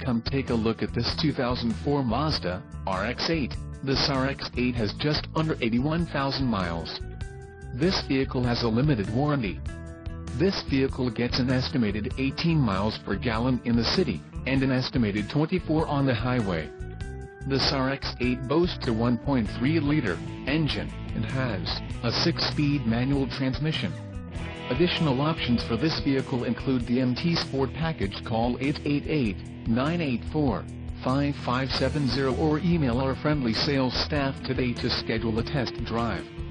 come take a look at this 2004 Mazda RX-8. This RX-8 has just under 81,000 miles. This vehicle has a limited warranty. This vehicle gets an estimated 18 miles per gallon in the city, and an estimated 24 on the highway. This RX-8 boasts a 1.3-liter engine, and has a 6-speed manual transmission. Additional options for this vehicle include the MT Sport Package. Call 888-984-5570 or email our friendly sales staff today to schedule a test drive.